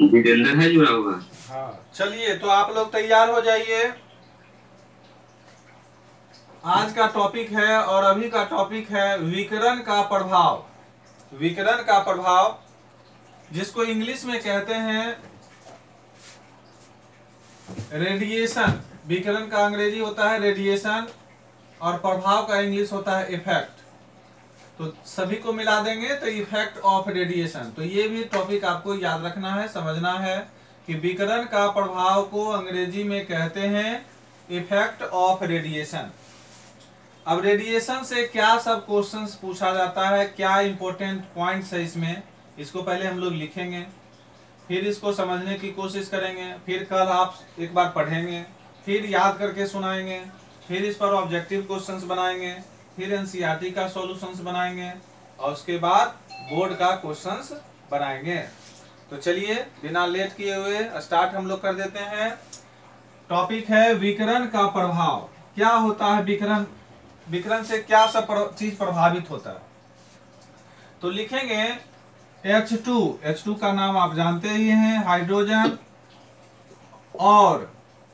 जितेंद्र है जुड़ा हुआ। हाँ चलिए, तो आप लोग तैयार हो जाइए। आज का टॉपिक है और अभी का टॉपिक है विकिरण का प्रभाव। विकिरण का प्रभाव, जिसको इंग्लिश में कहते हैं रेडिएशन। विकिरण का अंग्रेजी होता है रेडिएशन और प्रभाव का इंग्लिश होता है इफेक्ट। तो सभी को मिला देंगे तो इफेक्ट ऑफ रेडिएशन। तो ये भी टॉपिक आपको याद रखना है, समझना है कि विकिरण का प्रभाव को अंग्रेजी में कहते हैं इफेक्ट ऑफ रेडिएशन। अब रेडिएशन से क्या सब क्वेश्चंस पूछा जाता है, क्या इंपॉर्टेंट पॉइंट्स है इसमें, इसको पहले हम लोग लिखेंगे, फिर इसको समझने की कोशिश करेंगे, फिर कल आप एक बार पढ़ेंगे, फिर याद करके सुनाएंगे, फिर इस पर ऑब्जेक्टिव क्वेश्चंस बनाएंगे, फिर एनसीईआरटी का सॉल्यूशंस बनाएंगे और उसके बाद बोर्ड का क्वेश्चंस बनाएंगे। तो चलिए बिना लेट किए हुए स्टार्ट हम लोग कर देते हैं। टॉपिक है विकिरण का प्रभाव। क्या होता है विकिरण, विकिरण से क्या सब चीज प्रभावित होता है। तो लिखेंगे H2 का नाम आप जानते ही हैं, हाइड्रोजन, और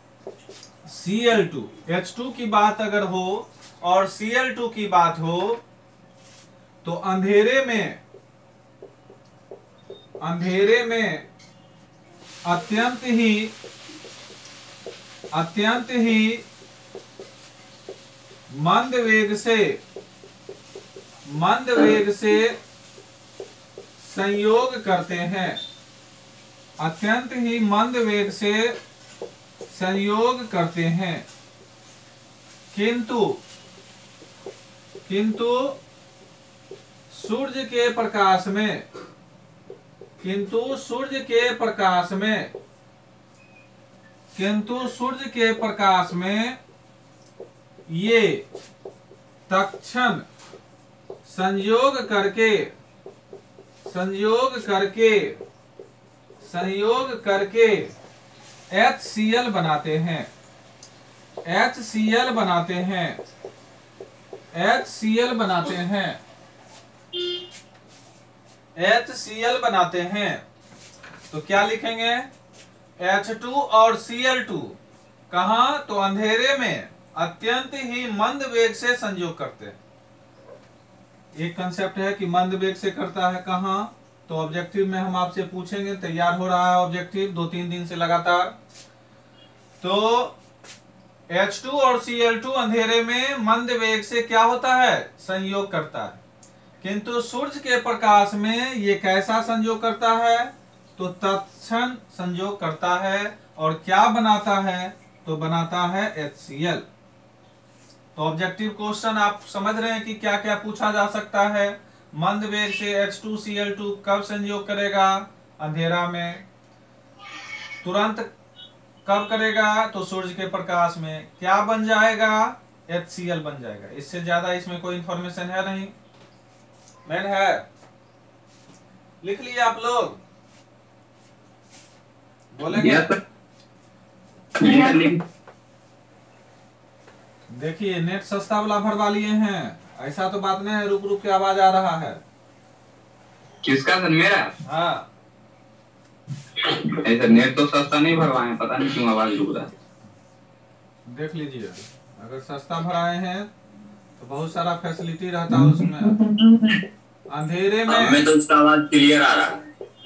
Cl2। H2 की बात अगर हो और Cl2 की बात हो तो अंधेरे में अत्यंत ही मंद वेग से संयोग करते हैं। अत्यंत ही मंद वेग से संयोग करते हैं, किंतु सूर्य के प्रकाश में ये तत्क्षण संयोग करके HCl बनाते हैं। तो क्या लिखेंगे, H2 और Cl2 कहाँ, तो अंधेरे में अत्यंत ही मंद वेग से संयोग करते हैं। एक कंसेप्ट है कि मंद वेग से करता है कहाँ, तो ऑब्जेक्टिव में हम आपसे पूछेंगे, तैयार हो रहा है ऑब्जेक्टिव 2-3 दिन से लगातार। तो H2 और Cl2 अंधेरे में मंद वेग से क्या होता है, संयोग करता है, किंतु सूर्य के प्रकाश में ये कैसा संयोग करता है, तो तत्क्षण संयोग करता है और क्या बनाता है, तो बनाता है HCl। तो ऑब्जेक्टिव क्वेश्चन आप समझ रहे हैं कि क्या क्या पूछा जा सकता है। मंद वेग से H2Cl2 कब संयोग करेगा, अंधेरा में। तुरंत कब करेगा, तो सूर्य के प्रकाश में। क्या बन जाएगा, HCl बन जाएगा। इससे ज्यादा इसमें कोई इंफॉर्मेशन है नहीं। मैन है, लिख लिए आप लोग, बोलेंगे। देखिए नेट सस्ता वाला भरवा लिए हैं, ऐसा तो बात नहीं है रुक रुक के आवाज आ रहा है। किसका सर, मेरा? हाँ ऐसा नेट तो सस्ता नहीं भरवाए, पता नहीं क्यों आवाज रुक रहा है। देख लीजिए, अगर सस्ता भराए हैं तो बहुत सारा फैसिलिटी रहता है उसमें। अंधेरे में हमें तो उसका आवाज क्लियर आ रहा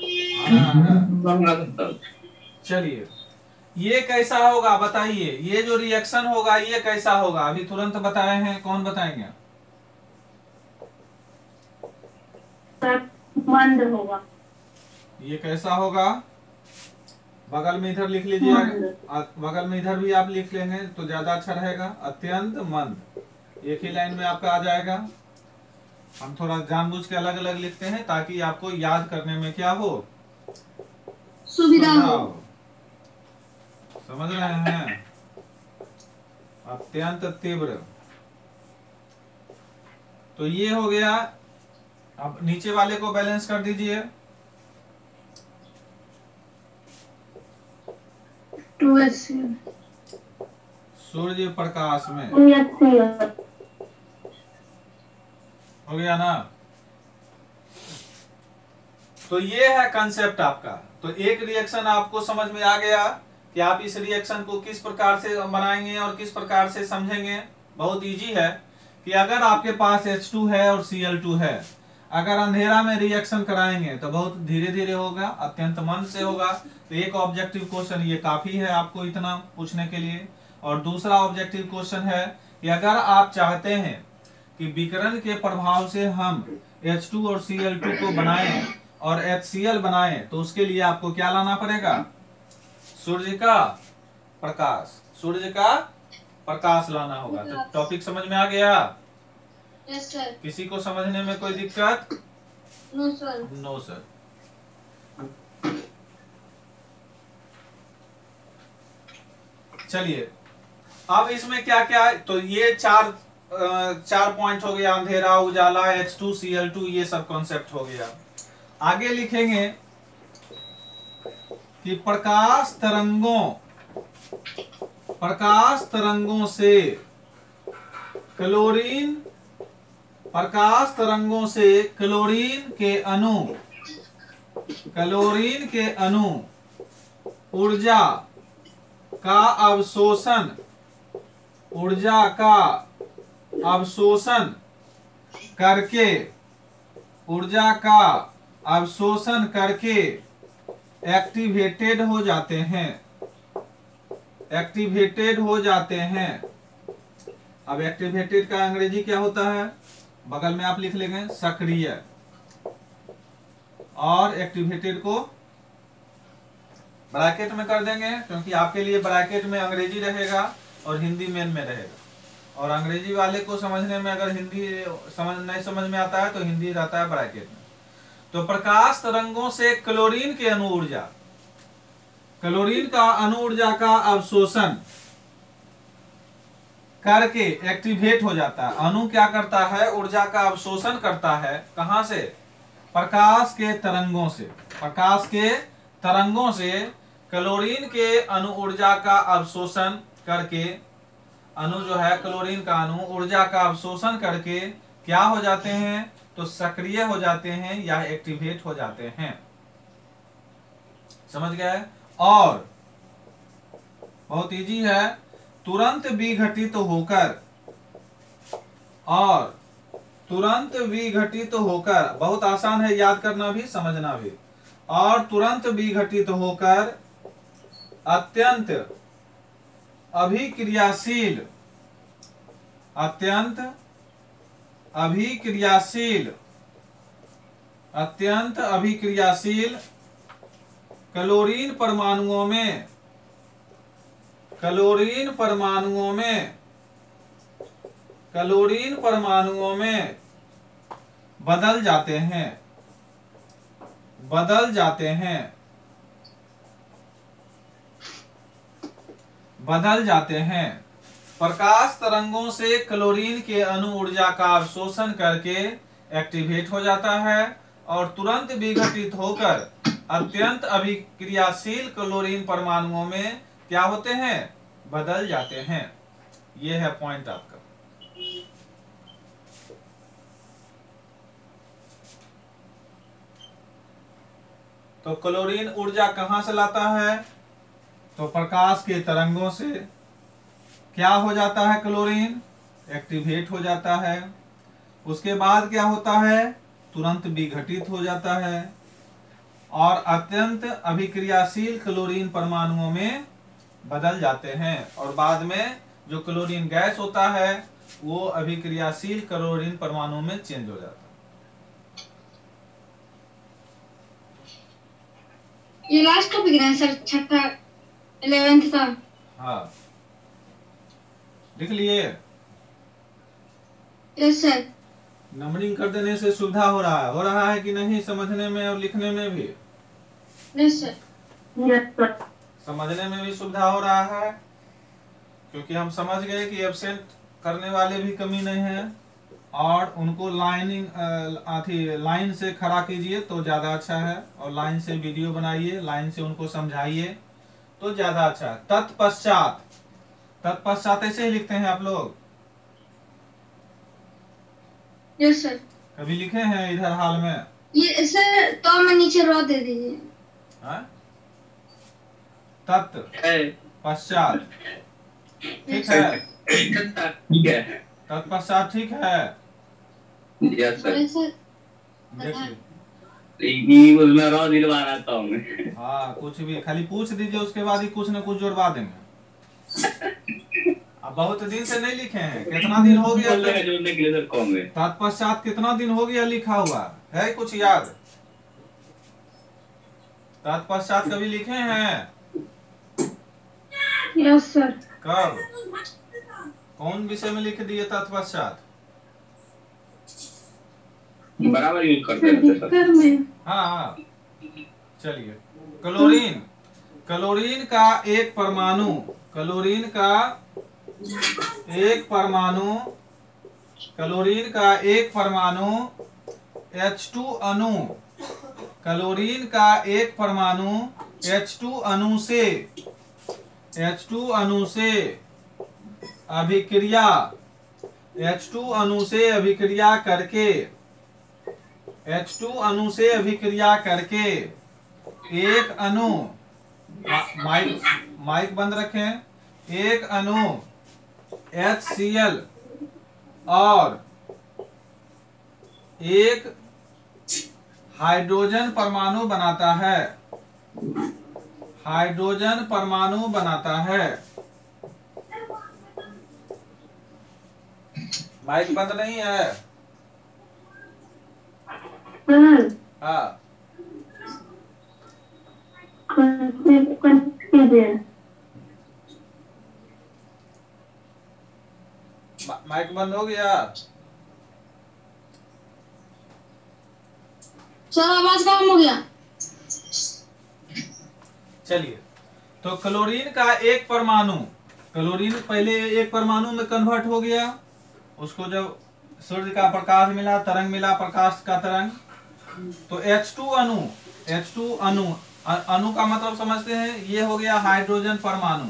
है। चलिए, ये कैसा होगा बताइए, ये जो रिएक्शन होगा ये कैसा होगा, अभी तुरंत बताए हैं, कौन बताएंगे। मंद होगा। ये कैसा होगा, बगल में इधर लिख लीजिए, बगल में इधर भी आप लिख लेंगे तो ज्यादा अच्छा रहेगा। अत्यंत मंद, एक ही लाइन में आपका आ जाएगा। हम थोड़ा जानबूझ के अलग अलग लिखते हैं ताकि आपको याद करने में क्या हो, सुविधा हो। समझ रहे हैं, अत्यंत तीव्र। तो ये हो गया। अब नीचे वाले को बैलेंस कर दीजिए। सूर्य प्रकाश में हो गया ना। तो ये है कंसेप्ट आपका। तो एक रिएक्शन आपको समझ में आ गया कि आप इस रिएक्शन को किस प्रकार से बनाएंगे और किस प्रकार से समझेंगे। बहुत इजी है कि अगर आपके पास H2 है और Cl2 है, अगर अंधेरा में रिएक्शन कराएंगे तो बहुत धीरे धीरे होगा, अत्यंत मन से होगा। तो एक ऑब्जेक्टिव क्वेश्चन ये काफी है आपको इतना पूछने के लिए। और दूसरा ऑब्जेक्टिव क्वेश्चन है कि अगर आप चाहते हैं कि विकिरण के प्रभाव से हम H2 और Cl2 को बनाएं और HCl बनाएं, तो उसके लिए आपको क्या लाना पड़ेगा? सूर्य का प्रकाश, सूर्य का प्रकाश लाना होगा। तो टॉपिक समझ में आ गया? Yes sir. किसी को समझने में कोई दिक्कत? No sir. No sir. चलिए अब इसमें क्या क्या है, तो ये चार पॉइंट हो गया, अंधेरा, उजाला, H2, Cl2, ये सब कॉन्सेप्ट हो गया। आगे लिखेंगे कि प्रकाश तरंगों से क्लोरीन के अणु ऊर्जा का अवशोषण करके एक्टिवेटेड हो जाते हैं। अब एक्टिवेटेड का अंग्रेजी क्या होता है? बगल में आप लिख लेंगे सक्रिय, और एक्टिवेटेड को ब्रैकेट में कर देंगे, क्योंकि आपके लिए ब्रैकेट में अंग्रेजी रहेगा और हिंदी मेन में रहेगा। और अंग्रेजी वाले को समझने में अगर हिंदी नहीं समझ में आता है तो हिंदी रहता है ब्रैकेट में। तो प्रकाश तरंगों से क्लोरीन का अणु ऊर्जा का अवशोषण करके एक्टिवेट हो जाता है। अणु क्या करता है? ऊर्जा का अवशोषण करता है। कहां से? प्रकाश के तरंगों से क्लोरीन के अणु ऊर्जा का अवशोषण करके, अणु जो है क्लोरीन का अणु ऊर्जा का अवशोषण करके क्या हो जाते हैं? तो सक्रिय हो जाते हैं या एक्टिवेट हो जाते हैं। समझ गए? और बहुत इजी है, तुरंत विघटित होकर, बहुत आसान है याद करना भी समझना भी। और तुरंत विघटित होकर अत्यंत अभिक्रियाशील क्लोरीन परमाणुओं में बदल जाते हैं। प्रकाश तरंगों से क्लोरीन के अणु ऊर्जा का अवशोषण करके एक्टिवेट हो जाता है और तुरंत विघटित होकर अत्यंत अभिक्रियाशील क्लोरीन परमाणुओं में क्या होते हैं? बदल जाते हैं। ये है पॉइंट आपका। तो क्लोरीन ऊर्जा कहां से लाता है? तो प्रकाश के तरंगों से। क्या हो जाता है? क्लोरीन एक्टिवेट हो जाता है। उसके बाद क्या होता है? तुरंत विघटित हो जाता है और अत्यंत अभिक्रियाशील क्लोरीन परमाणुओं में बदल जाते हैं। और बाद में जो क्लोरीन गैस होता है वो अभिक्रियाशील क्लोरीन परमाणु में चेंज हो जाता है। ये लास्ट टॉपिक है सर, छठा 11th का। हाँ, लिख लिए? Yes sir. नंबरिंग कर देने से सुविधा हो रहा है कि नहीं समझने में और लिखने में भी? Yes sir. Yes sir. समझने में भी सुविधा हो रहा है, क्योंकि हम समझ गए कि एब्सेंट करने वाले भी कमी नहीं है और उनको लाइन से खड़ा कीजिए तो ज्यादा अच्छा है, और लाइन से वीडियो बनाइए, लाइन से उनको समझाइए तो ज्यादा अच्छा है। तत्पश्चात ऐसे ही लिखते हैं आप लोग? Yes sir. कभी लिखे हैं इधर हाल में? ये सर तो में नीचे रो दे दीजिए। हाँ? तत् पश्चात ठीक है, ठीक है। तत्पश्चात ठीक है। Yes sir. सर देख ली। उसमें रो दिलवा रहा था मैं। हाँ कुछ भी खाली पूछ दीजिए, उसके बाद ही कुछ न कुछ जुड़वा देंगे। अब बहुत दिन से नहीं लिखे हैं, कितना दिन हो गया जोड़ने के लिए सर कौन है? तत्पश्चात कितना दिन हो गया लिखा हुआ है, कुछ याद? तत्पश्चात कभी लिखे हैं? Yes sir. कब, कौन विषय में लिख दिए तत्पश्चात? बराबर यूज करते रहते सर। हाँ हाँ चलिए। क्लोरीन, क्लोरीन का एक परमाणु, क्लोरीन का एक परमाणु, क्लोरीन का एक परमाणु H2 अणु, क्लोरीन का एक परमाणु H2 अणु से, H2 अणु से अभिक्रिया, H2 अणु से अभिक्रिया करके, H2 अणु से अभिक्रिया करके एक अणु, माइक बंद रखें, एक अणु HCl और एक हाइड्रोजन परमाणु बनाता है, हाइड्रोजन परमाणु बनाता है। माइक बंद नहीं है? हाँ माइक बंद हो गया? सर आवाज कम हो गया। चलिए, तो क्लोरीन का एक परमाणु, क्लोरीन पहले एक परमाणु में कन्वर्ट हो गया, उसको जब सूर्य का प्रकाश मिला, तरंग मिला, प्रकाश का तरंग, तो H2 अणु, H2 अणु, अणु का मतलब समझते हैं, ये हो गया हाइड्रोजन परमाणु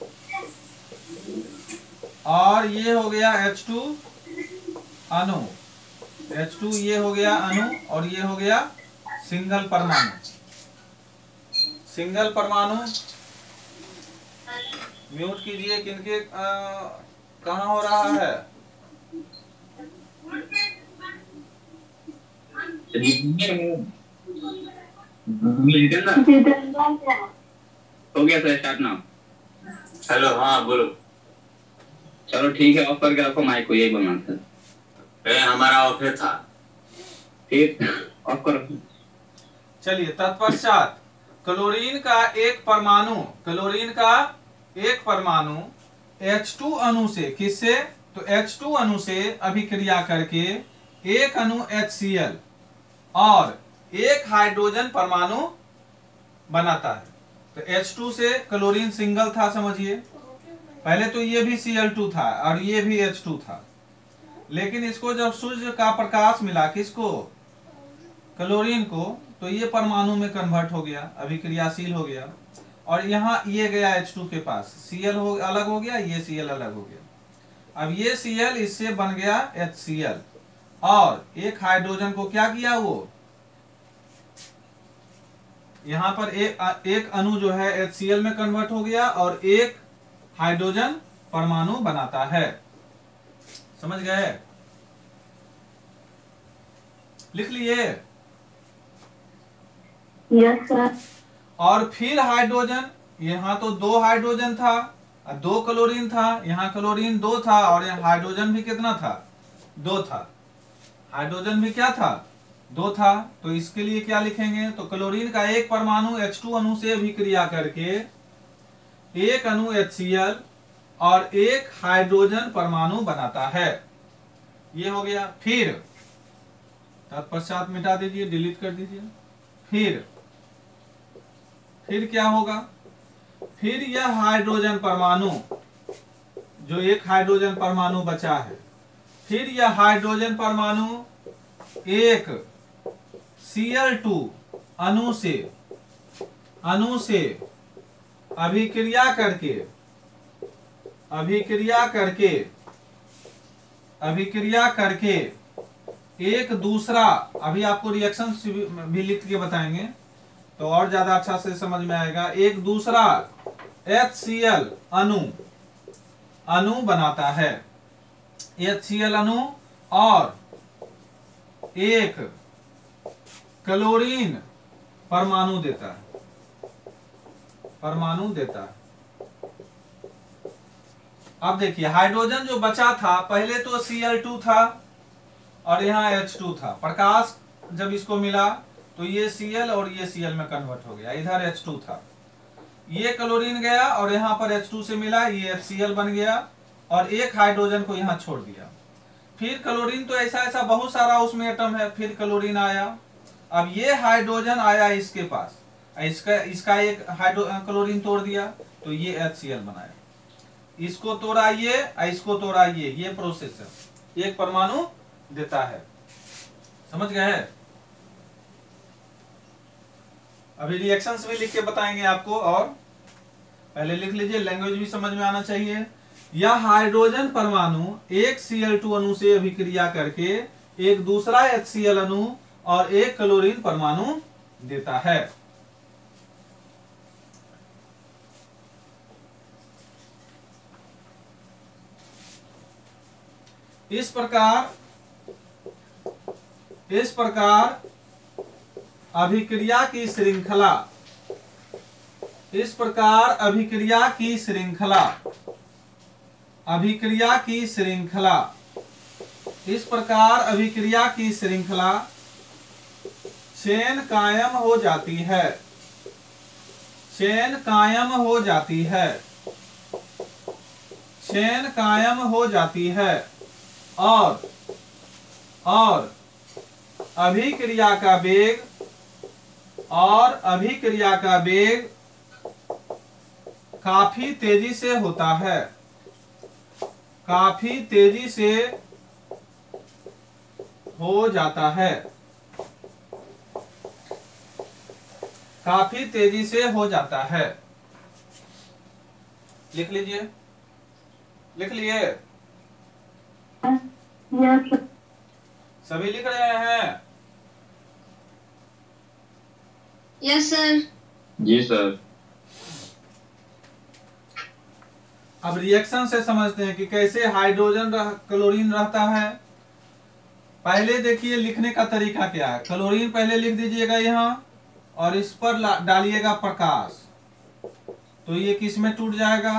और ये हो गया H2 अणु, H2 ये हो गया अणु और ये हो गया सिंगल परमाणु, सिंगल परमाणु। म्यूट कीजिए, किनके कहाँ हो रहा है? हो गया सर, स्टार्ट नाउ। हेलो, हाँ बोलो। चलो ठीक है, ऑफ करके रखो माइक को, यही बोलना सर। हमारा ऑफ था। ठीक, ऑफ करो। चलिए, तत्पश्चात क्लोरीन का एक परमाणु, क्लोरीन का एक परमाणु H2 अणु से, किससे? तो H2 अणु से अभिक्रिया करके एक अणु HCl और एक हाइड्रोजन परमाणु बनाता है। तो H2 से क्लोरीन सिंगल था, समझिए। पहले तो ये भी Cl2 था और ये भी H2 था, लेकिन इसको जब सूर्य का प्रकाश मिला, किसको? क्लोरीन को, तो ये परमाणु में कन्वर्ट हो गया, अभिक्रियाशील हो गया और यहाँ ये गया H2 के पास, Cl अलग हो गया, ये Cl अलग हो गया। अब ये Cl इससे बन गया HCl और एक हाइड्रोजन को क्या किया, वो यहाँ पर एक अणु जो है HCl में कन्वर्ट हो गया और एक हाइड्रोजन परमाणु बनाता है। समझ गए? लिख लिए? Yes sir. और फिर हाइड्रोजन, यहाँ तो दो हाइड्रोजन था, दो क्लोरीन था, यहाँ क्लोरीन दो था और यहाँ हाइड्रोजन भी कितना था? दो था। हाइड्रोजन भी क्या था? दो था। तो इसके लिए क्या लिखेंगे? तो क्लोरीन का एक परमाणु H2 अणु से अभिक्रिया करके एक अणु HCl और एक हाइड्रोजन परमाणु बनाता है। ये हो गया। फिर तत्पश्चात मिटा दीजिए, डिलीट कर दीजिए। फिर क्या होगा? फिर यह हाइड्रोजन परमाणु, जो एक हाइड्रोजन परमाणु बचा है, फिर यह हाइड्रोजन परमाणु एक Cl2 अणु से अभिक्रिया करके एक दूसरा, अभी आपको रिएक्शन भी लिख के बताएंगे तो और ज्यादा अच्छा से समझ में आएगा। एक दूसरा HCl अणु बनाता है, HCl अणु, और एक क्लोरीन परमाणु देता है, अब देखिए हाइड्रोजन जो बचा था, पहले तो Cl2 था और यहाँ H2 था। प्रकाश जब इसको मिला तो ये Cl और ये Cl में कन्वर्ट हो गया, इधर H2 था, ये क्लोरीन गया और यहाँ पर H2 से मिला, ये HCl बन गया और एक हाइड्रोजन को यहाँ छोड़ दिया। फिर क्लोरीन तो ऐसा बहुत सारा उसमें एटम है, फिर क्लोरीन आया, अब ये हाइड्रोजन आया इसके पास, इसका एक क्लोरीन तोड़ दिया तो ये HCl बनाया, इसको तोड़ा ये, इसको तोड़ा ये प्रोसेस है, एक परमाणु देता है। समझ गए? अभी रिएक्शंस भी लिख के बताएंगे आपको, और पहले लिख लीजिए, लैंग्वेज भी समझ में आना चाहिए। यह हाइड्रोजन परमाणु एक Cl2 अणु से अभिक्रिया करके एक दूसरा HCl अणु और एक क्लोरीन परमाणु देता है। इस प्रकार अभिक्रिया की श्रृंखला, चेन कायम हो जाती है, और अभिक्रिया का वेग काफी तेजी से होता है, हो जाता है, काफी तेजी से हो जाता है। लिख लीजिए, लिख लिए? सभी लिख रहे हैं? Yes sir. जी सर। अब रिएक्शन से समझते हैं कि कैसे हाइड्रोजन क्लोरीन रहता है। पहले देखिए लिखने का तरीका क्या है। क्लोरीन पहले लिख दीजिएगा यहाँ, और इस पर डालिएगा प्रकाश, तो ये किस में टूट जाएगा?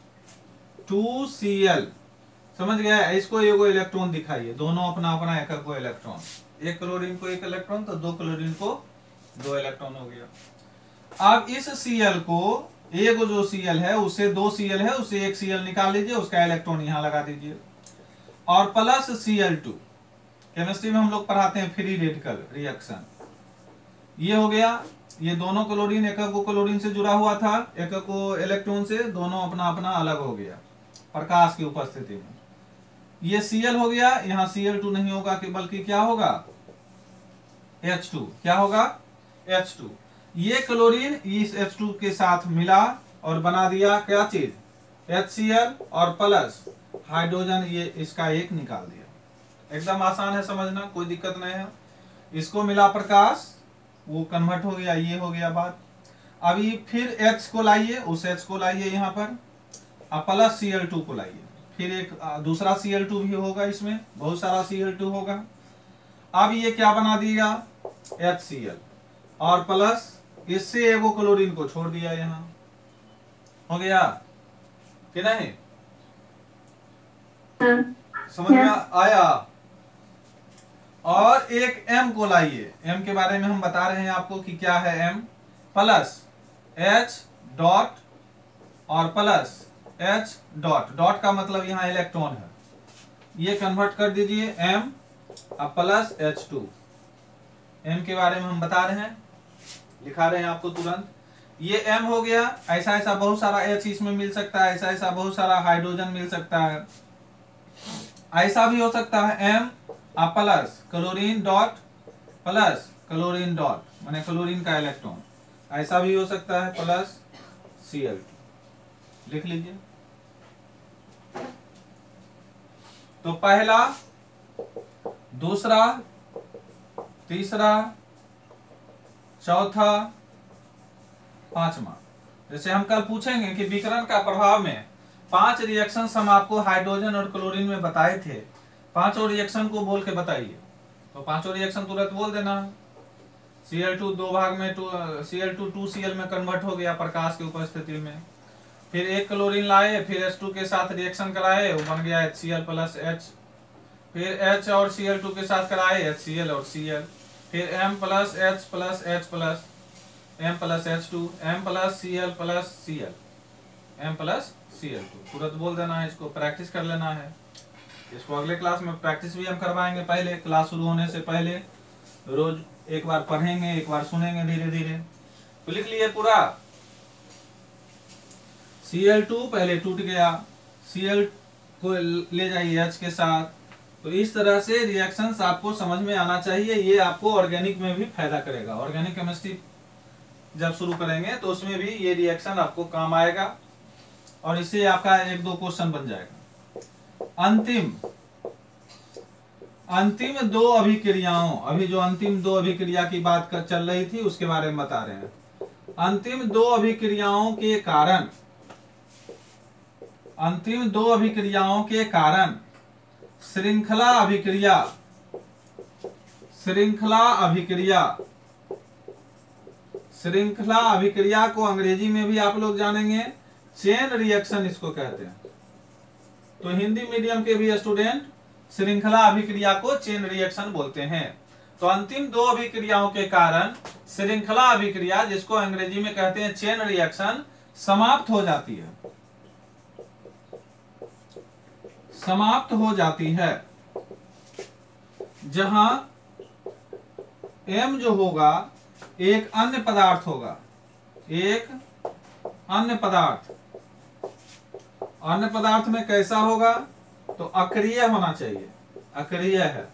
2Cl। समझ गया? इसको एगो इलेक्ट्रॉन दिखाइए, दोनों अपना अपना एक को इलेक्ट्रॉन, एक क्लोरीन को एक इलेक्ट्रॉन, तो दो क्लोरीन को दो इलेक्ट्रॉन हो गया। अब इस Cl को, एगो जो Cl है उससे 2 Cl है, उससे एक Cl निकाल लीजिए, उसका इलेक्ट्रॉन यहाँ लगा दीजिए, और प्लस Cl2। केमिस्ट्री में हम लोग पढ़ाते हैं फ्री रेडिकल रिएक्शन। ये हो गया, ये दोनों क्लोरीन एक को क्लोरीन से जुड़ा हुआ था, एक को इलेक्ट्रॉन से, दोनों अपना अपना अलग हो गया प्रकाश की उपस्थिति में। ये Cl हो गया, यहाँ Cl2 नहीं होगा कि बल्कि क्या होगा? H2। क्या होगा? H2। ये क्लोरीन इस H2 के साथ मिला और बना दिया क्या चीज? HCl, और प्लस हाइड्रोजन, ये इसका एक निकाल दिया। एकदम आसान है समझना, कोई दिक्कत नहीं है। इसको मिला प्रकाश, वो कन्वर्ट हो गया, ये हो गया बात। अभी फिर H को लाइए, उस H को लाइए यहाँ पर, अब प्लस Cl2 को लाइए, फिर एक दूसरा Cl2 भी होगा, इसमें बहुत सारा Cl2 होगा। अब ये क्या बना दिया? HCl, और प्लस इससे एगो क्लोरीन को छोड़ दिया, यहाँ हो गया कि नहीं? समझ में आया? और एक M को लाइए, M के बारे में हम बता रहे हैं आपको कि क्या है M, प्लस H डॉट और प्लस H डॉट, डॉट का मतलब यहाँ इलेक्ट्रॉन है, ये कन्वर्ट कर दीजिए M, अब प्लस H2। M के बारे में हम बता रहे हैं, लिखा रहे हैं आपको तुरंत। ये M हो गया, ऐसा ऐसा बहुत सारा H इसमें मिल सकता है, ऐसा ऐसा बहुत सारा हाइड्रोजन मिल सकता है, ऐसा भी हो सकता है M अब plus chlorine dot plus chlorine dot, माने क्लोरीन का इलेक्ट्रॉन, ऐसा भी हो सकता है, प्लस Cl। लिख लीजिए। तो पहला दूसरा, तीसरा, चौथा, पांचवा। जैसे हम कल पूछेंगे कि विकिरण का प्रभाव में 5 रिएक्शन हम आपको हाइड्रोजन और क्लोरीन में बताए थे, 5 रिएक्शन को बोल के बताइए। तो 5 रिएक्शन तुरंत बोल देना। Cl2 दो भाग में Cl2 2Cl में कन्वर्ट हो गया प्रकाश की उपस्थिति में। फिर एक क्लोरीन लाए, फिर H2 के साथ रिएक्शन कराए, वो बन गया HCl प्लस H। फिर H और Cl2 के साथ कराए, HCl और Cl। फिर M plus H plus H plus M plus H2, M plus Cl plus Cl, M plus Cl2। तुरंत बोल देना है, इसको प्रैक्टिस कर लेना है। इसको अगले क्लास में प्रैक्टिस भी हम करवाएंगे, पहले क्लास शुरू होने से पहले रोज एक बार पढ़ेंगे, एक बार सुनेंगे धीरे धीरे। तो लिख लिए पूरा। Cl2 पहले टूट गया, Cl को ले जाइए H के साथ। तो इस तरह से रिएक्शंस आपको समझ में आना चाहिए। ये आपको ऑर्गेनिक में भी फायदा करेगा। ऑर्गेनिक केमिस्ट्री जब शुरू करेंगे तो उसमें भी ये रिएक्शन आपको काम आएगा और इससे आपका 1-2 क्वेश्चन बन जाएगा। अंतिम 2 अभिक्रियाओं, अभी जो अंतिम 2 अभिक्रिया की बात चल रही थी उसके बारे में बता रहे हैं। अंतिम 2 अभिक्रियाओं के कारण, अंतिम 2 अभिक्रियाओं के कारण श्रृंखला अभिक्रिया, श्रृंखला अभिक्रिया, श्रृंखला अभिक्रिया को अंग्रेजी में भी आप लोग जानेंगे, चेन रिएक्शन इसको कहते हैं। तो हिंदी मीडियम के भी स्टूडेंट श्रृंखला अभिक्रिया को चेन रिएक्शन बोलते हैं। तो अंतिम 2 अभिक्रियाओं के कारण श्रृंखला अभिक्रिया, जिसको अंग्रेजी में कहते हैं चेन रिएक्शन, समाप्त हो जाती है, समाप्त हो जाती है। जहां M जो होगा एक अन्य पदार्थ होगा, एक अन्य पदार्थ। अन्य पदार्थ में कैसा होगा? तो अक्रिय होना चाहिए, अक्रिय है।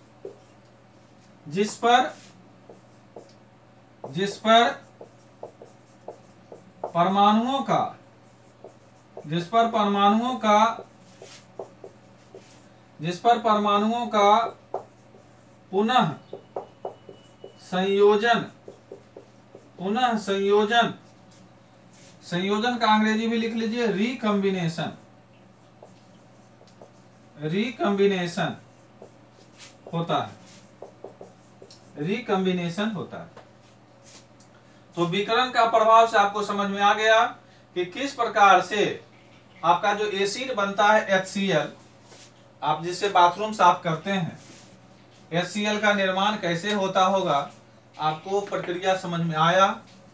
जिस पर परमाणुओं का, जिस पर परमाणुओं का पुनः संयोजन, संयोजन का अंग्रेजी भी लिख लीजिए, रिकम्बिनेशन, रिकम्बिनेशन होता है, रिकम्बिनेशन होता है। तो विकिरण का प्रभाव से आपको समझ में आ गया कि किस प्रकार से आपका जो एसिड बनता है HCl, आप जिससे बाथरूम साफ करते हैं, HCl का निर्माण कैसे होता होगा, आपको प्रक्रिया समझ में आया।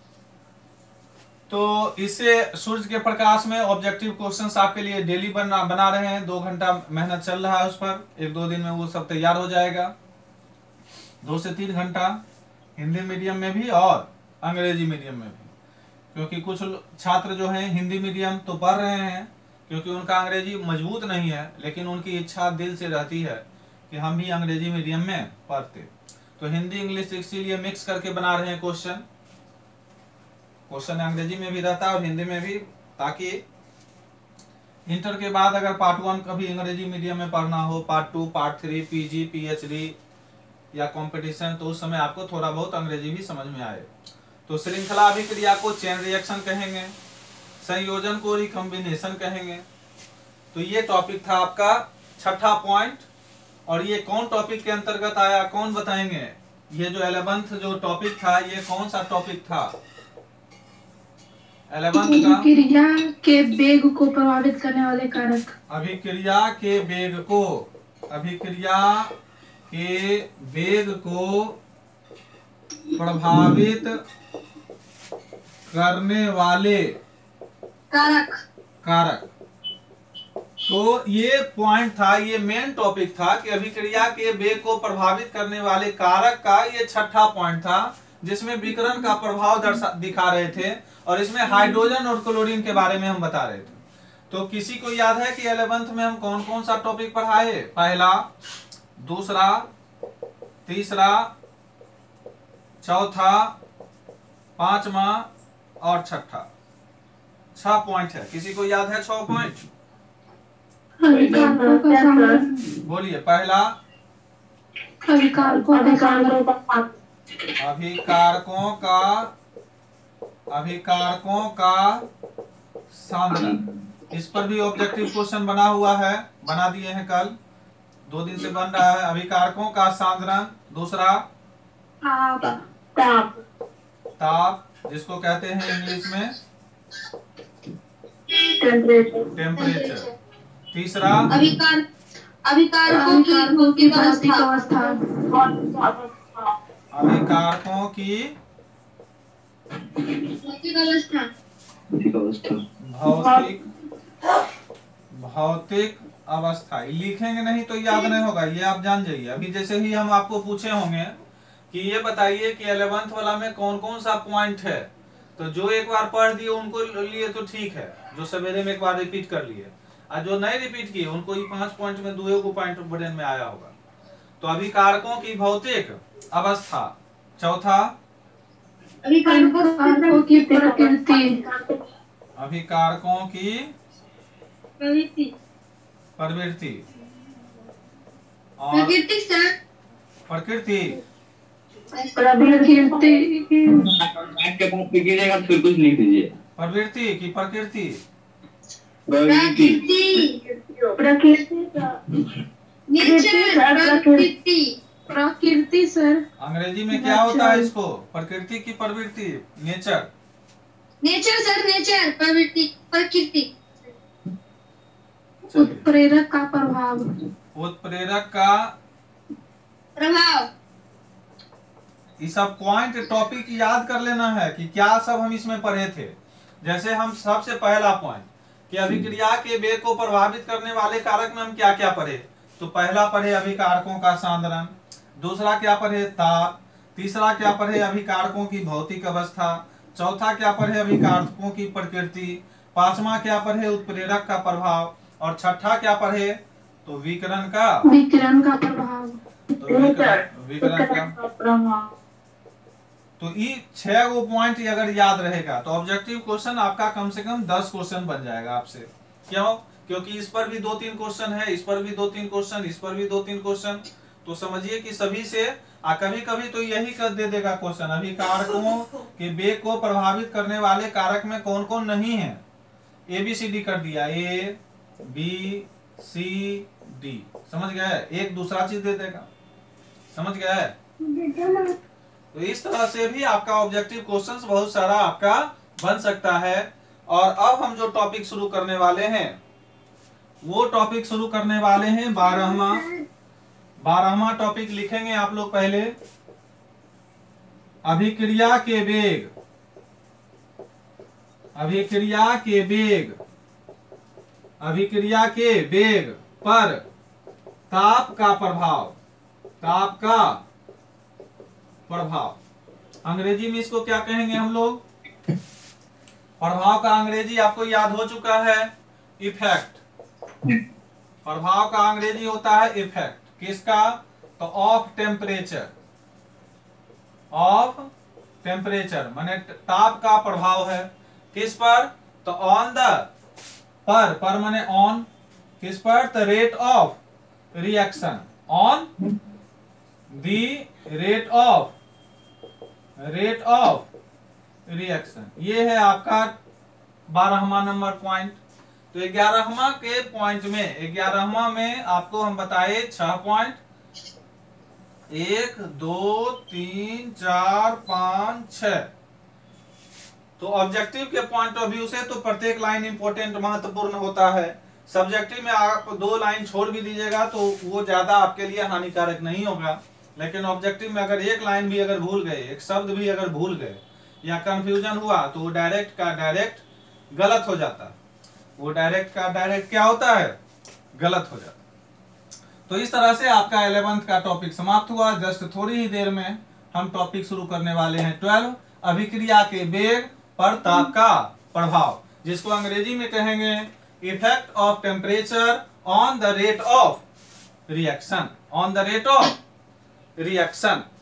तो इससे सूर्य के प्रकाश में ऑब्जेक्टिव क्वेश्चंस आपके लिए डेली बना रहे हैं। 2 घंटा मेहनत चल रहा है उस पर, 1-2 दिन में वो सब तैयार हो जाएगा। 2 से 3 घंटा हिंदी मीडियम में भी और अंग्रेजी मीडियम में भी, क्योंकि कुछ छात्र जो हैं हिंदी मीडियम तो पढ़ रहे हैं क्योंकि उनका अंग्रेजी मजबूत नहीं है, लेकिन उनकी इच्छा दिल से रहती है कि हम भी अंग्रेजी मीडियम में पढ़ते। तो हिंदी इंग्लिश इसीलिए मिक्स करके बना रहे हैं क्वेश्चन अंग्रेजी में भी रहता है और हिंदी में भी, ताकि इंटर के बाद अगर पार्ट 1 कभी अंग्रेजी मीडियम में पढ़ना हो, पार्ट 2, पार्ट 3, पीजी, पीएचडी या कंपटीशन, तो उस समय आपको थोड़ा बहुत अंग्रेजी भी समझ में आए। तो श्रृंखला अभिक्रिया को चेन रिएक्शन कहेंगे, संयोजन को रिकम्बिनेशन कहेंगे। तो ये टॉपिक था आपका 6ठा पॉइंट। और ये कौन टॉपिक के अंतर्गत आया, कौन बताएंगे? ये जो 11th जो टॉपिक था, ये कौन सा टॉपिक था 11th का? अभिक्रिया के वेग को प्रभावित करने वाले कारक। अभिक्रिया के वेग को, अभिक्रिया के वेग को प्रभावित करने वाले कारक। तो ये पॉइंट था, ये मेन टॉपिक था कि अभिक्रिया के वेग को प्रभावित करने वाले कारक का ये 6ठा पॉइंट था, जिसमें विकिरण का प्रभाव दिखा रहे थे और इसमें हाइड्रोजन और क्लोरीन के बारे में हम बता रहे थे। तो किसी को याद है कि 11th में हम कौन कौन सा टॉपिक पढ़ाए? पहला, दूसरा, तीसरा, चौथा, पांचवा और 6ठा। 6 पॉइंट है। किसी को याद है 6 पॉइंट? बोलिए। पहला अभिकारकों का सांद्रण। अभिकारकों का सांद्रण। इस पर भी ऑब्जेक्टिव क्वेश्चन बना हुआ है, बना दिए हैं कल, 2 दिन से बन रहा है। अभिकारकों का सांद्रण। दूसरा ताप, जिसको कहते हैं इंग्लिश में टेम्परेचर। तीसरा अभिकारकों की भौतिक भौतिक अवस्था। अवस्था। अभिकारकों की भौतिक अवस्था। भौतिक अवस्था। लिखेंगे नहीं तो याद नहीं होगा, ये आप जान जाइए। अभी जैसे ही हम आपको पूछे होंगे कि ये बताइए कि 11th वाला में कौन कौन सा पॉइंट है, तो जो एक बार पढ़ दिए उनको लिए तो ठीक है, जो सवेरे में एक बार रिपीट कर लिए, और जो नहीं रिपीट किए उनको ये 5 पॉइंट में 2 पॉइंट ब्रेन में आया होगा। तो अभिकारकों की भौतिक अवस्था। चौथा अभिकारकों की प्रकृति। अभिकारकों की प्रवृत्ति। और प्रकृति के बाद कीजिएगा, फिर कुछ नहीं कीजिए। प्रवृत्ति की प्रकृति। प्रकृति सर। अंग्रेजी में क्या होता है इसको? प्रकृति की प्रवृत्ति, नेचर। नेचर प्रकृति। उत्प्रेरक का प्रभाव। उत्प्रेरक का प्रभाव। ये सब पॉइंट टॉपिक याद कर लेना है कि क्या सब हम इसमें पढ़े थे। जैसे हम सबसे पहला पॉइंट कि अभिक्रिया के वेग को प्रभावित करने वाले कारक में हम क्या क्या पढ़े। तो पहला पढ़े अभिकारकों का सांद्रण, दूसरा क्या पढ़े ताप, तीसरा क्या पढ़े अभिकारकों की भौतिक अवस्था, चौथा क्या पढ़े अभिकारकों की प्रकृति, पांचवा क्या पढ़े उत्प्रेरक का प्रभाव, और छठा क्या पढ़े तो विकिरण का प्रभाव। तो विकिरण का प्रभाव। तो ये 6 पॉइंट अगर याद रहेगा तो ऑब्जेक्टिव क्वेश्चन आपका कम से कम 10 क्वेश्चन बन जाएगा आपसे। क्यों? क्योंकि इस पर भी 2-3 क्वेश्चन है, इस पर भी 2-3 क्वेश्चन, इस पर भी 2-3 क्वेश्चन। तो समझिए कि सभी से कभी कभी तो यही कर दे देगा क्वेश्चन, अभिकारकों के वेग को प्रभावित करने वाले कारक में कौन कौन नहीं है। ABCD कर दिया, ABCD, समझ गया है। एक दूसरा चीज दे देगा, समझ गया है। तो इस तरह से भी आपका ऑब्जेक्टिव क्वेश्चंस बहुत सारा आपका बन सकता है। और अब हम जो टॉपिक शुरू करने वाले हैं वो टॉपिक शुरू करने वाले हैं 12वां टॉपिक लिखेंगे आप लोग पहले। अभिक्रिया के वेग। अभिक्रिया के वेग। अभिक्रिया के वेग पर ताप का प्रभाव। ताप का प्रभाव। अंग्रेजी में इसको क्या कहेंगे हम लोग? प्रभाव का अंग्रेजी आपको याद हो चुका है, इफेक्ट। प्रभाव का अंग्रेजी होता है इफेक्ट। किसका? तो ऑफ टेम्परेचर। ऑफ टेम्परेचर माने ताप का प्रभाव है। किस पर? तो ऑन द, पर माने ऑन। किस पर? The rate of reaction. On the rate of reaction. ये है आपका 12वां नंबर पॉइंट। तो 11वां के पॉइंट में, 11वां में आपको हम बताए 6 पॉइंट, 1 2 3 4 5 6। तो ऑब्जेक्टिव के पॉइंट ऑफ व्यू से तो प्रत्येक लाइन इंपॉर्टेंट महत्वपूर्ण होता है। सब्जेक्टिव में आप 2 लाइन छोड़ भी दीजिएगा तो वो ज्यादा आपके लिए हानिकारक नहीं होगा। लेकिन ऑब्जेक्टिव में अगर एक लाइन भी अगर भूल गए, एक शब्द भी अगर भूल गए या कंफ्यूजन हुआ तो वो डायरेक्ट का डायरेक्ट गलत हो जाता है। वो डायरेक्ट का डायरेक्ट क्या होता है? गलत हो जाता है। तो इस तरह से आपका 11th का टॉपिक समाप्त हुआ। जस्ट थोड़ी ही देर में हम टॉपिक शुरू करने वाले हैं 12, अभिक्रिया के वेग पर ताप का प्रभाव, जिसको अंग्रेजी में कहेंगे effect of temperature on the rate of reaction. On the rate of reaction.